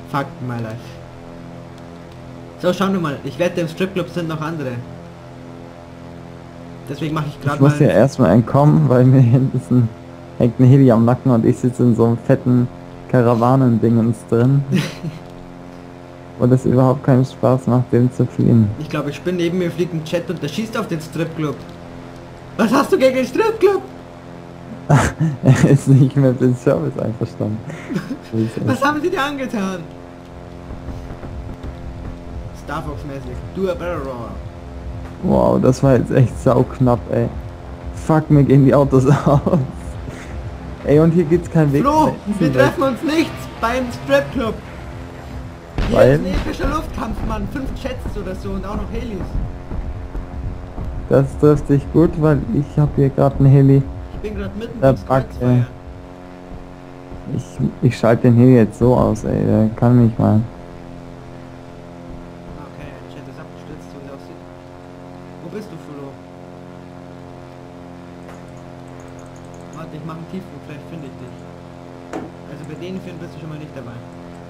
Fuck my life. So, schauen wir mal. Ich wette, im Stripclub sind noch andere. Deswegen mache ich gerade Ich muss mal... ja erstmal entkommen, weil mir hinten hängt ein Heli am Nacken und ich sitze in so einem fetten Karawanendingens drin. Und es überhaupt keinen Spaß macht, dem zu fliehen. Ich glaube, ich bin neben mir, fliegt ein Jet und der schießt auf den Stripclub. Was hast du gegen den Stripclub? Er ist nicht mehr mit dem Service einverstanden. Was haben sie dir angetan? Star Fox mäßig. Do a better roar. Wow, das war jetzt echt sauknapp, ey. Fuck, mir gehen die Autos aus. Ey, und hier gibt's keinen Weg. Flo, wir treffen uns nicht beim Stripclub. Hier Weil? ist ein epischer Luftkampf, Mann. 5 Jets oder so und auch noch Helis. Das trifft sich gut, weil ich habe hier gerade einen Heli. Ich bin gerade mitten Der ins packt, Kreuzfeuer. Ich schalte den Heli jetzt so aus, ey. Der kann nicht mal. Okay, ein Jet ist abgestürzt, so wie es aussieht. Wo bist du, Flo? Warte, ich mache einen Tiefflug, vielleicht finde ich dich. Also bei denen vielen bist du schon mal nicht dabei.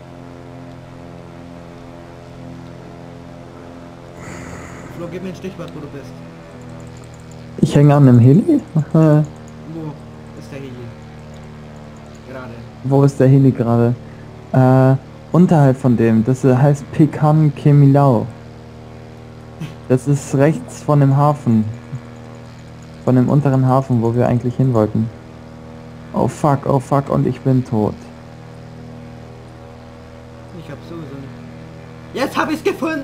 Flo, gib mir ein Stichwort, wo du bist. Ich hänge an einem Heli? Wo ist der Heli? Gerade. Wo ist der Heli gerade? Unterhalb von dem. Das heißt Pekan Kemilau. Das ist rechts von dem Hafen. Von dem unteren Hafen, wo wir eigentlich hin wollten. Oh fuck, und ich bin tot. Ich hab sowieso nicht. Jetzt hab ich's gefunden!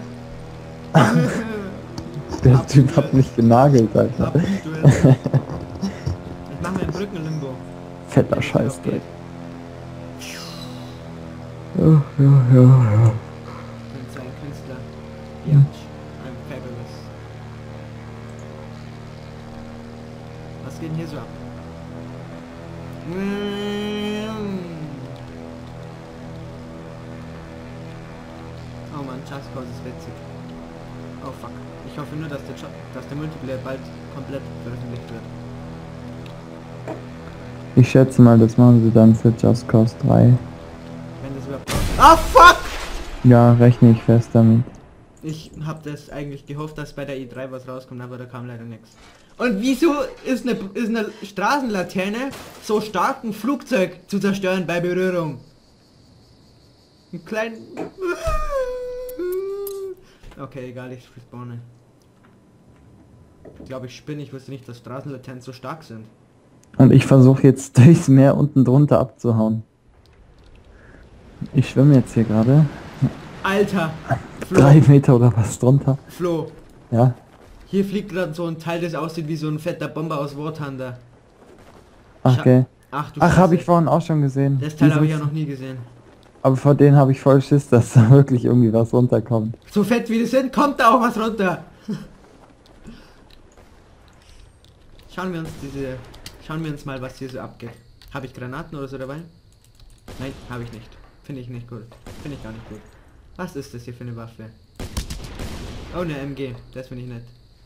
Der Typ hat mich genagelt, Alter. Abgestuelt. Ich mach mir einen Brückenlimbo. Fetter Wenn es Scheiß, noch geht. Ja. Ich bin so ein Künstler. Ja, I'm fabulous. Was geht denn hier so ab? Oh man, Just Cause ist witzig. Oh fuck. Ich hoffe nur, dass der Multiplayer bald komplett veröffentlicht wird. Ich schätze mal, das machen sie dann für Just Cause 3. Wenn das überhaupt... Ah fuck! Ja, rechne ich fest damit. Ich hab das eigentlich gehofft, dass bei der E3 was rauskommt, aber da kam leider nichts. Und wieso ist eine Straßenlaterne so stark ein Flugzeug zu zerstören bei Berührung? Ein kleinen... Okay, egal, ich spawne. Ich glaube, ich spinne, ich wusste nicht, dass Straßenlaternen so stark sind. Und ich versuche jetzt durchs Meer unten drunter abzuhauen. Ich schwimme jetzt hier gerade. Alter! 3 Meter oder was drunter. Flo, Ja. hier fliegt gerade so ein Teil, das aussieht wie so ein fetter Bomber aus War Thunder. Okay. Ach du Ach, habe Scheiße. ich vorhin auch schon gesehen. Das Teil Die habe ich sind- ja noch nie gesehen. Aber vor denen habe ich voll Schiss, dass da wirklich irgendwie was runterkommt. So fett wie die sind, kommt da auch was runter. Schauen wir uns mal, was hier so abgeht. Habe ich Granaten oder so dabei? Nein, habe ich nicht. Finde ich nicht gut. Finde ich gar nicht gut. Was ist das hier für eine Waffe? Oh, eine MG. Das finde ich nett.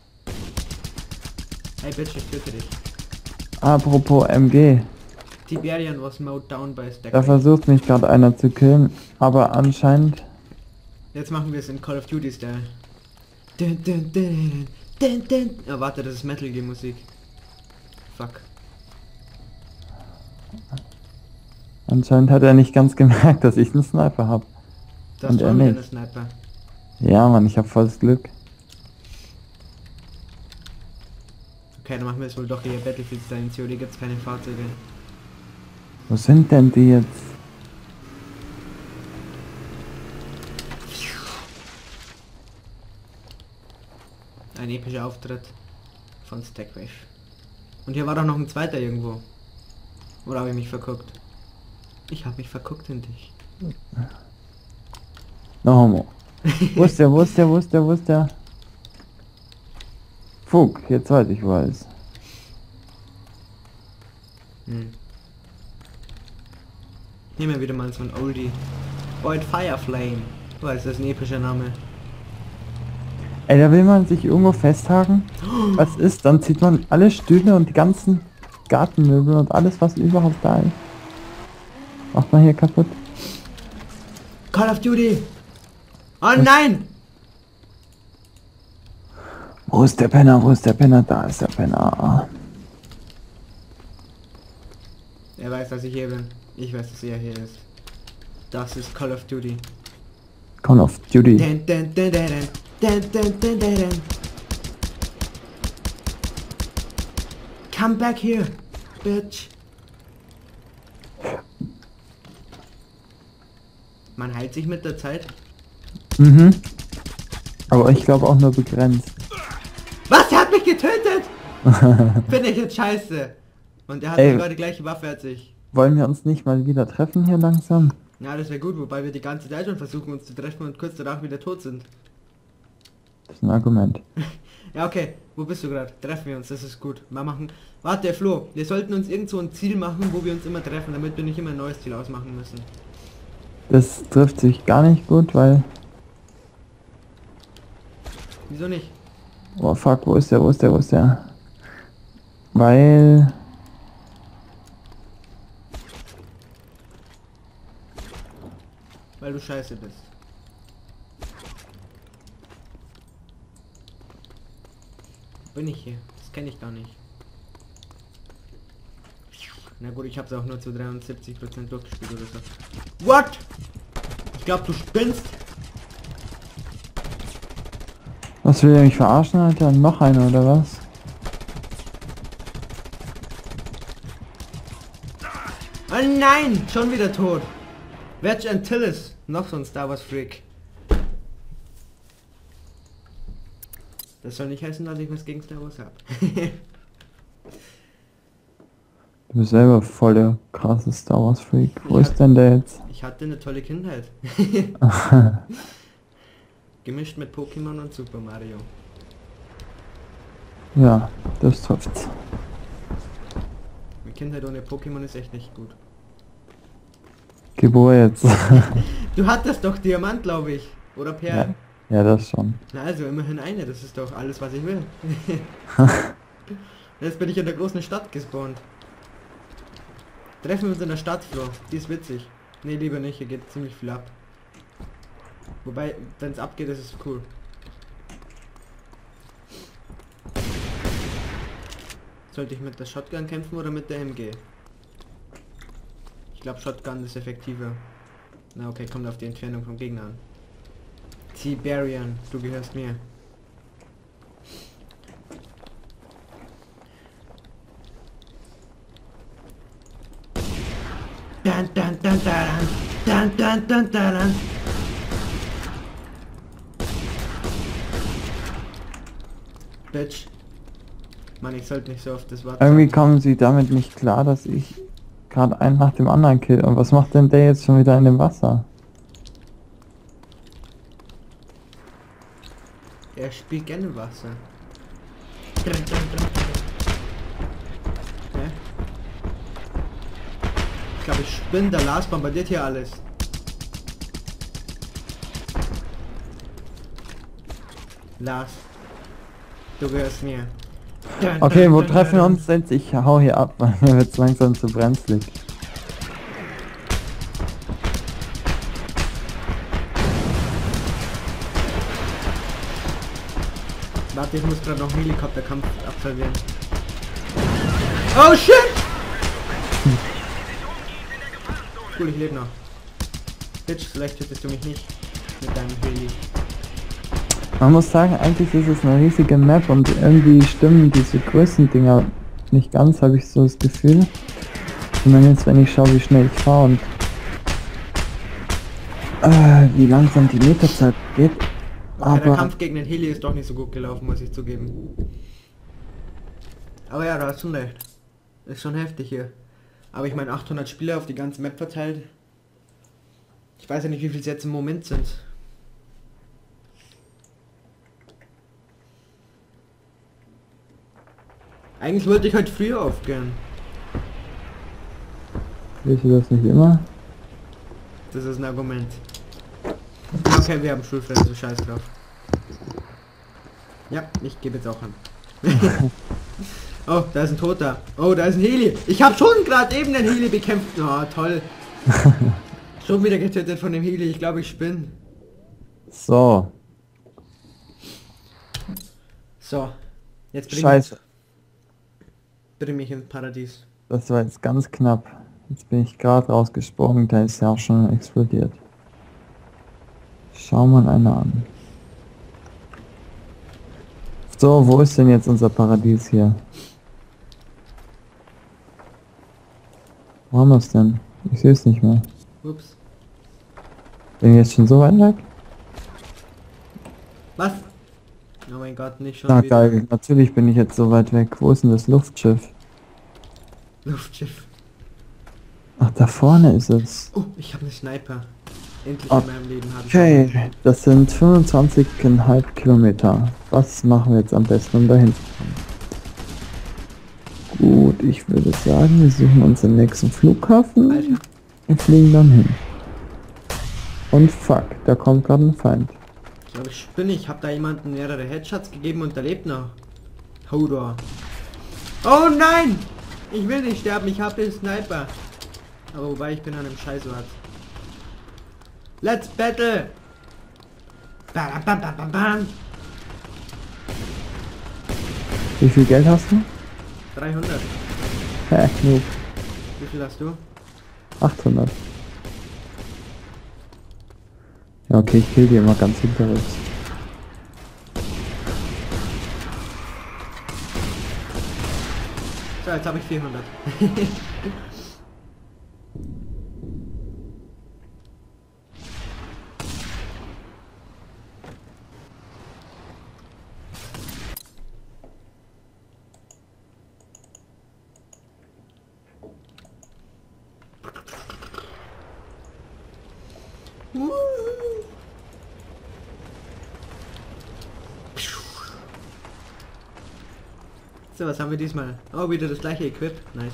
Hey Bitch, ich töte dich. Apropos MG. Tiberian was mowed down by Stack. Da versucht mich gerade einer zu killen. Aber anscheinend... Jetzt machen wir es in Call of Duty Style. Dun, dun, dun, dun, dun. Oh, warte, das ist Metal Gear Musik. Fuck. Anscheinend hat er nicht ganz gemerkt, dass ich einen Sniper habe. Du hast Und er schon wieder nicht. eine Sniper. Ja, Mann, ich habe volles Glück. Okay, dann machen wir es wohl doch hier Battlefield Style. In COD gibt es keine Fahrzeuge. Wo sind denn die jetzt? Ein epischer Auftritt von Stackwave. Und hier war doch noch ein zweiter irgendwo. Oder habe ich mich verguckt? Ich habe mich verguckt in dich. No homo. Wo ist der, wo ist der, wo ist der, wo ist der? Fug, jetzt weiß ich, wo er ist. Nehmen wir wieder mal so ein Oldie. Void Fireflame. Oh, ist das ein epischer Name. Ey, da will man sich irgendwo festhaken. Was ist? Dann zieht man alle Stühle und die ganzen Gartenmöbel und alles, was überhaupt da ist. Macht man hier kaputt. Call of Duty! Oh nein! Wo ist der Penner? Wo ist der Penner? Da ist der Penner. Er weiß, dass ich hier bin. Ich weiß, dass er hier ist. Das ist Call of Duty. Call of Duty. Dun, dun, dun, dun, dun, dun, dun, dun, dun. Come back here, bitch. Man heilt sich mit der Zeit. Mhm. Aber ich glaube auch nur begrenzt. Was? Er hat mich getötet! Finde ich jetzt scheiße. Und er hat Ey. sogar die gleiche Waffe als ich. Wollen wir uns nicht mal wieder treffen hier langsam? Ja, das wäre gut, wobei wir die ganze Zeit schon versuchen uns zu treffen und kurz danach wieder tot sind. Das ist ein Argument. Ja, okay. Wo bist du gerade? Treffen wir uns, das ist gut. Mal machen. Warte, Flo, wir sollten uns irgend so ein Ziel machen, wo wir uns immer treffen, damit wir nicht immer ein neues Ziel ausmachen müssen. Das trifft sich gar nicht gut, weil... Wieso nicht? Oh fuck, wo ist der, wo ist der, wo ist der? Weil... Weil du scheiße bist. Wo bin ich hier? Das kenne ich gar nicht. Na gut, ich habe es auch nur zu 73% durchgespielt oder so. What? Ich glaube, du spinnst. Was will er mich verarschen, Alter? Noch einer oder was? Oh nein! Schon wieder tot. Wedge Antilles. Noch so ein Star Wars Freak. Das soll nicht heißen, dass ich was gegen Star Wars habe. Du bist selber voll der krasse Star Wars Freak. Wo Ich ist denn der jetzt? Ich hatte eine tolle Kindheit. Gemischt mit Pokémon und Super Mario. Ja, das trifft's. Eine Kindheit ohne Pokémon ist echt nicht gut. Gebur jetzt. Du hattest doch Diamant, glaube ich. Oder Perl. Ja, das schon. Na also, immerhin eine. Das ist doch alles, was ich will. Jetzt bin ich in der großen Stadt gespawnt. Treffen wir uns in der Stadt, Flo. Die ist witzig. Nee, lieber nicht. Hier geht ziemlich viel ab. Wobei, wenn es abgeht, ist es cool. Sollte ich mit der Shotgun kämpfen oder mit der MG? Ich glaube, Shotgun ist effektiver. Na okay, kommt auf die Entfernung vom Gegner an. Tiberian, du gehörst mir. Dun, dun, dun, dun, dun, dun, dun, dun. Bitch. Mann, ich sollte nicht so oft das Wort Irgendwie sagen. kommen sie damit nicht klar, dass ich gerade einen nach dem anderen kill. Und was macht denn der jetzt schon wieder in dem Wasser? Er spielt gerne im Wasser. Dun, dun, dun, dun. Hä? Ich glaube, ich spinne. Der Lars bombardiert hier alles. Lars. Du gehörst mir. Dun, Okay, dun, wo dun, treffen wir dun. uns jetzt? Ich hau hier ab, weil mir wird's langsam zu brenzlig. Warte, ich muss gerade noch einen Helikopterkampf absolvieren. Oh shit! Cool, ich lebe noch. Bitch, vielleicht tötest du mich nicht mit deinem Heli. Man muss sagen, eigentlich ist es eine riesige Map und irgendwie stimmen diese Größendinger nicht ganz, habe ich so das Gefühl. Zumindest wenn ich schaue, wie schnell ich fahre und wie langsam die Meterzeit geht. Okay, der Aber Kampf gegen den Heli ist doch nicht so gut gelaufen, muss ich zugeben. Aber ja, du hast schon recht. Ist schon heftig hier. Aber ich meine 800 Spieler auf die ganze Map verteilt. Ich weiß ja nicht, wie viel es jetzt im Moment sind. Eigentlich wollte ich heute früher aufgehen. willst du das nicht immer? Das ist ein Argument. Okay, wir haben Schulfeld, so scheiß drauf. Ja, ich gebe jetzt auch an. Oh, da ist ein Toter. Oh, da ist ein Heli. Ich habe schon gerade eben den Heli bekämpft. Oh, toll. Schon wieder getötet von dem Heli, ich glaube ich spinne. So, So, jetzt scheiße. bring mich ins Paradies. Das war jetzt ganz knapp. Jetzt bin ich gerade rausgesprungen, da ist ja auch schon explodiert. Schau mal einer an. So, wo ist denn jetzt unser Paradies hier? Wo haben wir es denn? Ich sehe es nicht mehr. Ups. Bin ich jetzt schon so weit weg? Was? Oh mein Gott, nicht schon Na wieder. geil, natürlich bin ich jetzt so weit weg. Wo ist denn das Luftschiff? Luftschiff. Ach, da vorne ist es. Oh, ich habe einen Sniper. Endlich Oh, in meinem Leben habe ich. Okay, das sind 25,5 Kilometer. Was machen wir jetzt am besten, um dahin zu kommen? Gut, ich würde sagen, wir suchen uns den nächsten Flughafen Alter. und fliegen dann hin. Und fuck, da kommt gerade ein Feind. Ich glaube, ich spinne. Ich habe da jemanden mehrere Headshots gegeben und der lebt noch. Hodor. Oh nein! Ich will nicht sterben, ich habe den Sniper. Aber wobei, ich bin an einem Scheißort. Let's battle! Bam, bam, bam, bam, bam. Wie viel Geld hast du? 300. Hä, Noob. Wie viel hast du? 800. Ja, okay, ich kill die immer ganz hinterrücks. So, jetzt habe ich 400. So, was haben wir diesmal? Oh, wieder das gleiche Equip. Nice.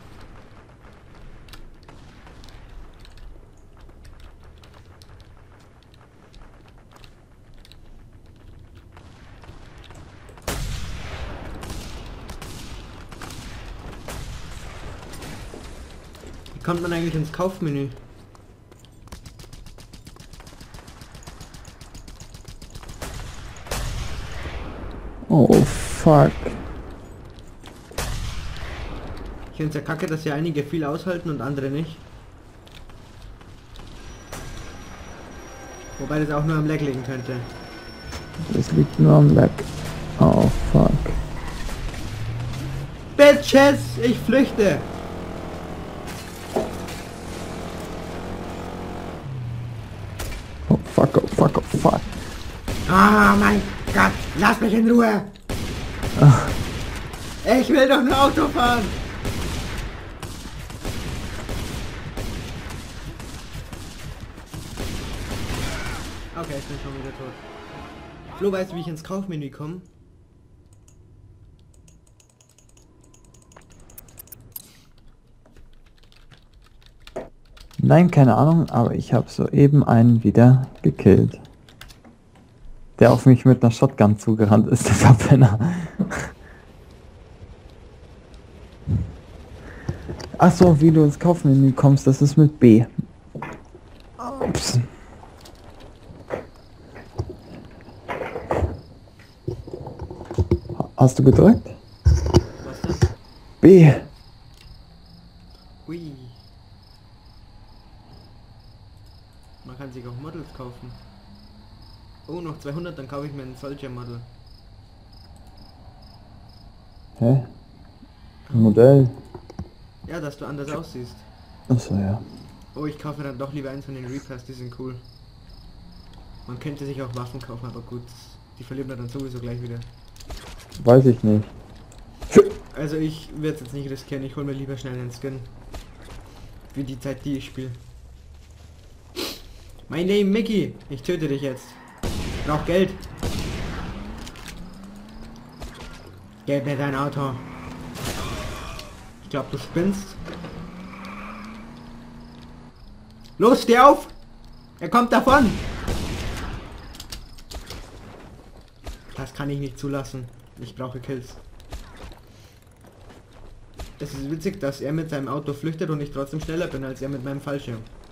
Wie kommt man eigentlich ins Kaufmenü? Oh fuck. Ich finde es ja kacke, dass hier einige viel aushalten und andere nicht. Wobei das auch nur am Lag liegen könnte. Das liegt nur am Lag. Oh fuck. Bitches, ich flüchte! Oh fuck, oh fuck, oh fuck. Ah, mein Gott, lass mich in Ruhe! Ach, Ich will doch nur Auto fahren! Okay, ich bin schon wieder tot. Flo, weißt du, wie ich ins Kaufmenü komme? nein, keine Ahnung, aber ich habe soeben einen wieder gekillt. Der auf mich mit einer Shotgun zugerannt ist, der Verpenner. Ach so, wie du ins Kaufmenü kommst, das ist mit B. Ups. Hast du gedrückt? Was denn? B. Hui. Man kann sich auch Models kaufen. Oh, noch 200, dann kaufe ich mir ein Soldier Model. Hä? Ein Modell? Ja, dass du anders aussiehst. Achso, ja. Oh, ich kaufe dann doch lieber eins von den Reapers, die sind cool. Man könnte sich auch Waffen kaufen, aber gut, die verliert man dann sowieso gleich wieder. Weiß ich nicht. Also ich werde es jetzt nicht riskieren, ich hole mir lieber schnell einen Skin. Für die Zeit, die ich spiele. My name Mickey, ich töte dich jetzt. Brauch Geld. Gib mir dein Auto. Ich glaube, du spinnst. Los, steh auf! Er kommt davon! Das kann ich nicht zulassen. Ich brauche Kills. Es ist witzig, dass er mit seinem Auto flüchtet und ich trotzdem schneller bin als er mit meinem Fallschirm.